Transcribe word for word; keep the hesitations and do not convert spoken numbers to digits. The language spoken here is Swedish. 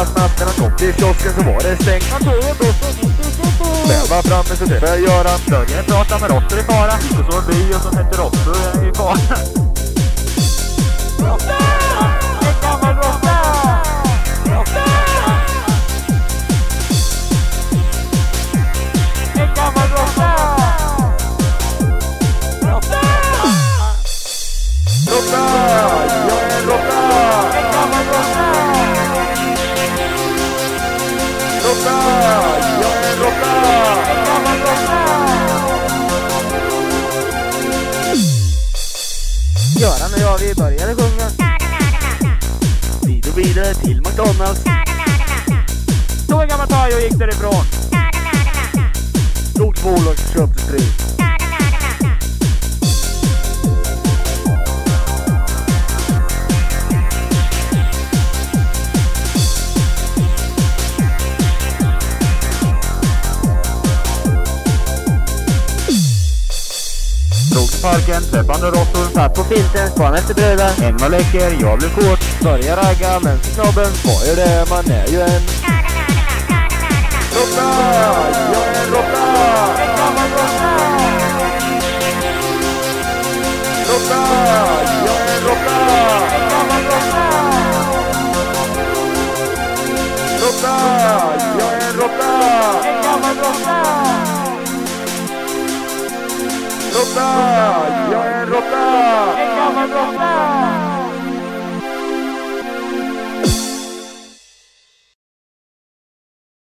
jävla snabbt. När han kom till kiosken så var det stängt. Han tog en buss och sväva framme så träffade jag Göran. Började prata med råttor i fara. Och så en by som heter råttor i fara. Råtta! En gammal råtta! Råtta! En gammal råtta! Råtta! Råtta! Jag är en råtta! En gammal råtta! Råtta! Jag är en råtta! En gammal råtta! Göran och jag, vi började sjunga. Vi drog vidare till McDonalds. Så en gammal taj och gick därifrån. Stort bolag köpte sprit. Drog till parken, träffande råttor. Satt på filten, spann efter bröder. En var läcker, jag blev kort. Börjar ragga, men till knobben. Vad är det? Man är ju en råtta! Jag är en råtta! En gammal råtta! Råtta! Jag är en råtta! En gammal råtta! Råtta! Jag är en råtta! En gammal råtta! Råtta! Jag är en råtta! En gammal råtta!